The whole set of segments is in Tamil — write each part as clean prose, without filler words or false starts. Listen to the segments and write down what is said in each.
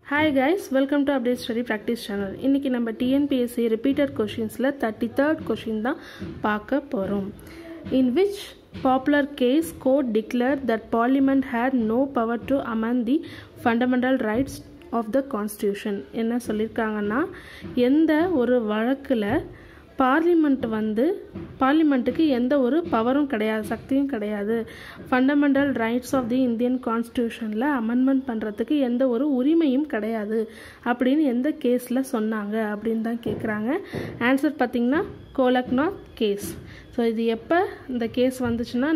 Hi guys, welcome to Update Study Practice Channel. இன்னைக்கு நம்ம tnpsc repeated questionsல 33rd question தான் பார்க்க போறோம். In which popular case court declared that parliament had no power to amend the fundamental rights of the constitution? என்ன சொல்லிருக்காங்கன்னா, எந்த ஒரு வழக்குல பார்லிமெண்ட்டுக்கு எந்த ஒரு பவரும் கிடையாது, சக்தியும் கிடையாது, fundamental rights of the Indian கான்ஸ்டியூஷனில் அமெண்ட்மெண்ட் பண்ணுறதுக்கு எந்த ஒரு உரிமையும் கிடையாது அப்படின்னு எந்த கேஸில் சொன்னாங்க அப்படின்னு தான் கேட்குறாங்க. ஆன்சர் பார்த்திங்கன்னா கோலக்நாத் கேஸ். ஸோ இது எப்போ இந்த கேஸ் வந்துச்சுன்னா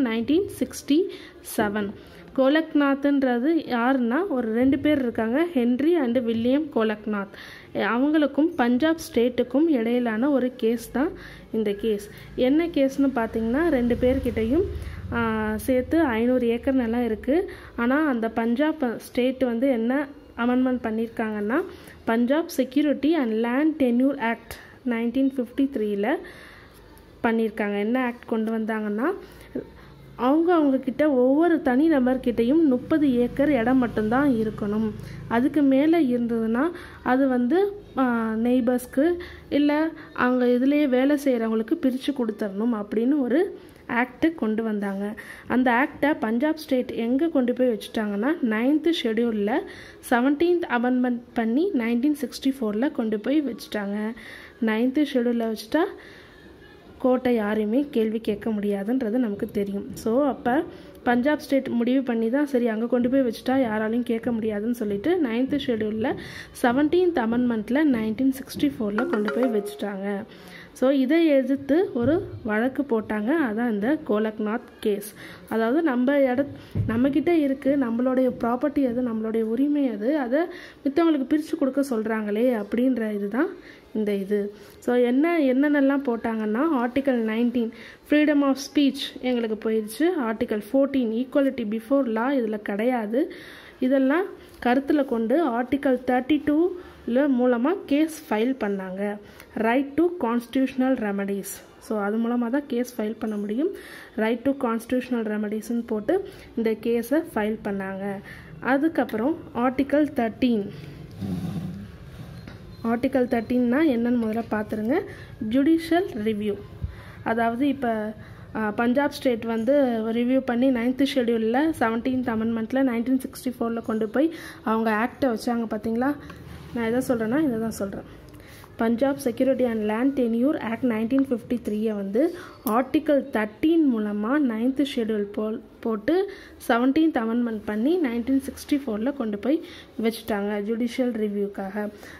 1967. கோலக்நாத்ன்றது யாருன்னா, ஒரு 2 பேர் இருக்காங்க, ஹென்ரி அண்டு வில்லியம் கோலக்நாத். அவங்களுக்கும் பஞ்சாப் ஸ்டேட்டுக்கும் இடையிலான ஒரு கேஸ் தான் இந்த கேஸ். என்ன கேஸ்னு பார்த்தீங்கன்னா, 2 பேர்கிட்டையும் சேர்த்து 500 ஏக்கர் நிலம் இருக்குது. ஆனால் அந்த பஞ்சாப் ஸ்டேட் வந்து என்ன அமெண்ட்மெண்ட் பண்ணியிருக்காங்கன்னா, Punjab security and land tenure act 1953 பண்ணியிருக்காங்க. என்ன ஆக்ட் கொண்டு வந்தாங்கன்னா, அவங்கக்கிட்ட ஒவ்வொரு தனி நபர்கிட்டையும் 30 ஏக்கர் இடம் மட்டும்தான் இருக்கணும். அதுக்கு மேலே இருந்ததுன்னா அது வந்து நெய்பர்ஸ்க்கு இல்லை அங்கே இதுலேயே வேலை செய்கிறவங்களுக்கு பிரித்து கொடுத்துடணும் அப்படின்னு ஒரு ஆக்டு கொண்டு வந்தாங்க. அந்த ஆக்டை பஞ்சாப் ஸ்டேட் எங்கே கொண்டு போய் வச்சுட்டாங்கன்னா, 9th ஷெடியூலில் 17th அமெண்ட்மெண்ட் பண்ணி 1964 கொண்டு போய் வச்சுட்டாங்க. 9th ஷெடியூலில் வச்சுட்டா கோர்ட்டை யாரையுமே கேள்வி கேட்க முடியாதுன்றது நமக்கு தெரியும். ஸோ அப்போ பஞ்சாப் ஸ்டேட் முடிவு பண்ணி தான், சரி அங்கே கொண்டு போய் வச்சுட்டா யாராலையும் கேட்க முடியாதுன்னு சொல்லிட்டு 9th ஷெடியூலில் 17th அமெண்ட்மெண்ட்டில் 1964 கொண்டு போய் வச்சுட்டாங்க. ஸோ இதை எதிர்த்து ஒரு வழக்கு போட்டாங்க. அதான் இந்த கோலக்நாத் கேஸ். அதாவது நம்மக்கிட்ட இருக்குது, நம்மளுடைய ப்ராப்பர்ட்டி அது, நம்மளுடைய உரிமை அது, அதை மித்தவங்களுக்கு பிரித்து கொடுக்க சொல்கிறாங்களே அப்படின்ற இதுதான் இந்த இது. ஸோ என்னென்னலாம் போட்டாங்கன்னா, ஆர்டிக்கல் 19 ஃப்ரீடம் ஆஃப் ஸ்பீச் எங்களுக்கு போயிடுச்சு. ஆர்டிக்கல் 14 ஈக்குவலிட்டி பிஃபோர் லா இதில் கிடையாது. இதெல்லாம் கருத்தில் கொண்டு ஆர்டிக்கல் 32 மூலமாக கேஸ் ஃபைல் பண்ணாங்க. Right to constitutional remedies. So அது மூலமாக தான் கேஸ் ஃபைல் பண்ண முடியும். ரைட் டு கான்ஸ்டியூஷனல் ரெமடிஸ்ன்னு போட்டு இந்த கேஸை ஃபைல் பண்ணாங்க. அதுக்கப்புறம் ஆர்டிக்கல் 13னா என்னன்னு முதல்ல பார்த்துருங்க. Judicial review. அதாவது இப்போ பஞ்சாப் ஸ்டேட் வந்து ரிவ்யூ பண்ணி 9th ஷெடியூலில் 17th அமெண்ட்மெண்ட்டில் 1964 கொண்டு போய் அவங்க ஆக்டை வச்சாங்க. பார்த்தீங்களா, நான் எதை சொல்கிறேன்னா இதை தான் சொல்கிறேன். Punjab security and land tenure act 1953 வந்து ஆர்டிக்கல் 13 மூலமாக 9th ஷெடியூல் போட்டு 17th அமெண்ட்மெண்ட் பண்ணி 1964 கொண்டு போய் வச்சுட்டாங்க ஜுடிஷியல் ரிவ்யூக்காக.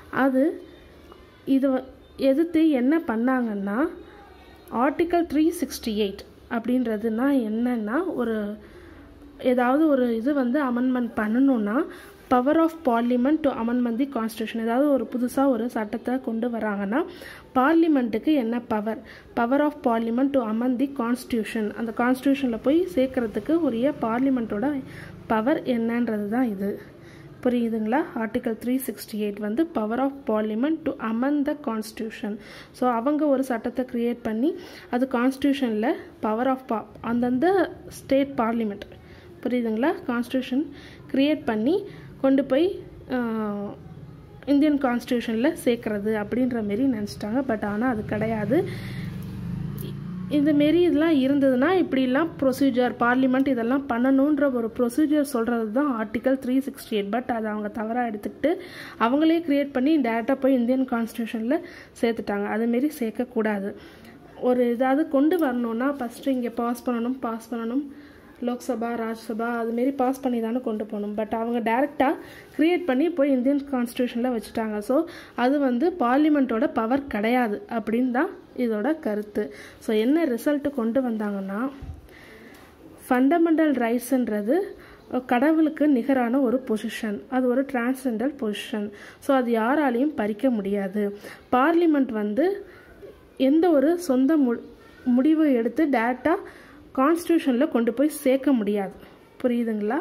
இது எதிர்த்து என்ன பண்ணாங்கன்னா, ஆர்டிக்கல் 368 அப்படின்றதுனா என்னன்னா, ஏதாவது ஒரு இது வந்து அமெண்ட்மெண்ட் பண்ணணுன்னா power of parliament to amendment the constitution. ஏதாவது ஒரு புதுசாக ஒரு சட்டத்தை கொண்டு வராங்கன்னா பார்லிமெண்ட்டுக்கு என்ன power of parliament to amend the constitution, அந்த கான்ஸ்டியூஷனில் போய் சேர்க்கறதுக்கு உரிய பார்லிமெண்ட்டோட பவர் என்னன்றது தான் இது. புரியுதுங்களா? ஆர்டிக்கல் 368 வந்து power of parliament to amend the constitution. So அவங்க ஒரு சட்டத்தை க்ரியேட் பண்ணி அது கான்ஸ்டியூஷனில் பவர் ஆஃப் அந்தந்த ஸ்டேட் பார்லிமெண்ட், புரியுதுங்களா, கான்ஸ்டியூஷன் க்ரியேட் பண்ணி கொண்டு போய் இந்தியன் கான்ஸ்டியூஷனில் சேர்க்குறது அப்படின்ற மாரி நினச்சிட்டாங்க. பட் ஆனால் அது கிடையாது. இந்தமாரி இதெல்லாம் இருந்ததுன்னா இப்படிலாம் ப்ரொசீஜர், பார்லிமெண்ட் இதெல்லாம் பண்ணணுன்ற ஒரு ப்ரொசீஜர் சொல்கிறது தான் ஆர்டிக்கல் 368. பட் அதை அவங்க தவறாக எடுத்துக்கிட்டு அவங்களே க்ரியேட் பண்ணி டேரெக்டாக போய் இந்தியன் கான்ஸ்டியூஷனில் சேர்த்துட்டாங்க. அதுமாரி சேர்க்கக்கூடாது. ஒரு ஏதாவது கொண்டு வரணுன்னா ஃபஸ்ட்டு இங்கே பாஸ் பண்ணணும், லோக்சபா, ராஜ்சபா அதுமாரி பாஸ் பண்ணி தானே கொண்டு போகணும். பட் அவங்க டைரெக்டாக க்ரியேட் பண்ணி போய் இந்தியன் கான்ஸ்டியூஷனில் வச்சுட்டாங்க. ஸோ அது வந்து பார்லிமெண்ட்டோட பவர் கிடையாது அப்படின்னு தான் இதோட கருத்து. ஸோ என்ன ரிசல்ட்டு கொண்டு வந்தாங்கன்னா, ஃபண்டமெண்டல் ரைட்ஸுன்றது கடவுளுக்கு நிகரான ஒரு பொசிஷன், அது ஒரு டிரான்செண்டல் பொசிஷன். ஸோ அது யாராலையும் பறிக்க முடியாது. பார்லிமெண்ட் வந்து எந்த ஒரு சொந்த முடிவு எடுத்து டேரெக்டாக கான்ஸ்டியூஷனில் கொண்டு போய் சேர்க்க முடியாது. புரியுதுங்களா?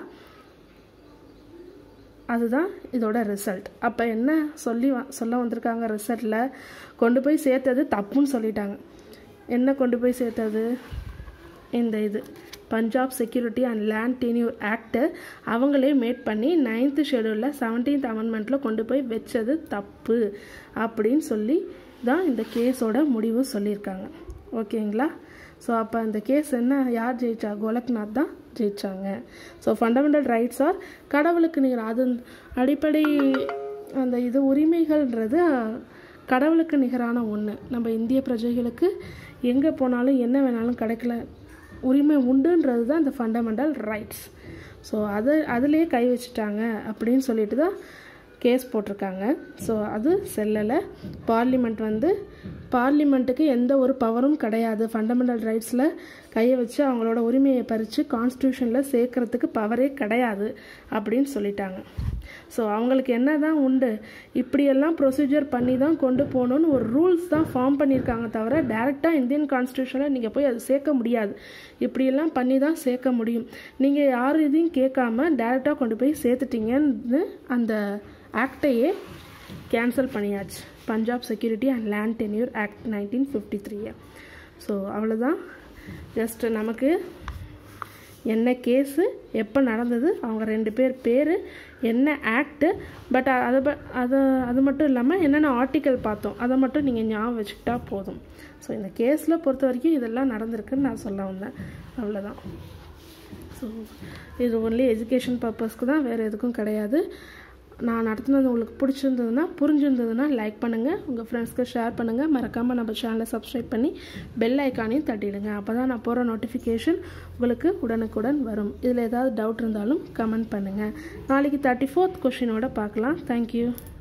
அதுதான் இதோட ரிசல்ட். அப்போ என்ன சொல்ல வந்திருக்காங்க, ரிசல்ட்டில் கொண்டு போய் சேர்த்தது தப்புன்னு சொல்லிட்டாங்க. என்ன கொண்டு போய் சேர்த்தது? இந்த இது Punjab security and land tenure act அவங்களே மேட் பண்ணி 9th ஷெடியூலில் 17th அமெண்ட்மெண்ட்டில் கொண்டு போய் வச்சது தப்பு அப்படின்னு சொல்லி தான் இந்த கேஸோட முடிவு சொல்லியிருக்காங்க. ஓகேங்களா? ஸோ அப்போ இந்த கேஸ் என்ன, யார் ஜெயிச்சா? கோலக்நாத் தான் ஜெயிச்சாங்க. ஸோ ஃபண்டமெண்டல் ரைட்ஸ் ஆர் கடவுளுக்கு நிகர், அது அடிப்படை அந்த இது உரிமைகள்ன்றது கடவுளுக்கு நிகரான ஒன்று. நம்ம இந்திய பிரஜைகளுக்கு எங்கே போனாலும் என்ன வேணாலும் கிடைக்கல உரிமை உண்டுன்றது தான் இந்த ஃபண்டமெண்டல் ரைட்ஸ். ஸோ அதுலேயே கை வச்சுட்டாங்க அப்படின்னு சொல்லிட்டு தான் கேஸ் போட்டிருக்காங்க. ஸோ அது செல்லலை. பார்லிமெண்ட்டுக்கு எந்த ஒரு பவரும் கிடையாது. ஃபண்டமெண்டல் ரைட்ஸில் கையை வச்சு அவங்களோட உரிமையை பறித்து கான்ஸ்டியூஷனில் சேர்க்கறதுக்கு பவரே கிடையாது அப்படின்னு சொல்லிட்டாங்க. ஸோ அவங்களுக்கு என்ன தான் உண்டு, இப்படியெல்லாம் ப்ரொசீஜர் பண்ணி தான் கொண்டு போகணுன்னு ஒரு ரூல்ஸ் தான் ஃபார்ம் பண்ணியிருக்காங்க தவிர டைரெக்டாக இந்தியன் கான்ஸ்டியூஷனில் நீங்கள் போய் அது சேர்க்க முடியாது. இப்படியெல்லாம் பண்ணி தான் சேர்க்க முடியும். நீங்கள் யார் இதையும் கேட்காம டைரெக்டாக கொண்டு போய் சேர்த்துட்டீங்கன்னு அந்த ஆக்டையே கேன்சல் பண்ணியாச்சு. Punjab security and land tenure act 1953. So அவ்வளோதான். ஜஸ்ட் நமக்கு என்ன கேஸு, எப்போ நடந்தது, அவங்க 2 பேர் என்ன ஆக்டு, பட் அது மட்டும் இல்லாமல் என்னென்ன ஆர்டிக்கல் பார்த்தோம் அதை மட்டும் நீங்கள் ஞாபகம் வச்சுக்கிட்டா போதும். ஸோ இந்த கேஸில் பொறுத்த வரைக்கும் இதெல்லாம் நடந்திருக்குன்னு நான் சொல்ல வந்தேன். அவ்வளோதான். ஸோ இது ஒன்லி எஜுகேஷன் பர்பஸ்க்கு தான், வேறு எதுக்கும் கிடையாது. நான் நடத்துனது உங்களுக்கு பிடிச்சிருந்ததுன்னா, புரிஞ்சிருந்ததுன்னா லைக் பண்ணுங்கள், உங்கள் ஃப்ரெண்ட்ஸ்க்கு ஷேர் பண்ணுங்கள். மறக்காமல் நம்ம சேனலை சப்ஸ்கிரைப் பண்ணி பெல் ஐக்கானையும் தட்டிடுங்க. அப்போ தான் நான் போகிற நோட்டிஃபிகேஷன் உங்களுக்கு உடனுக்குடன் வரும். இதில் ஏதாவது டவுட் இருந்தாலும் கமெண்ட் பண்ணுங்கள். நாளைக்கு 34th கொஷினோட பார்க்கலாம். தேங்க்யூ.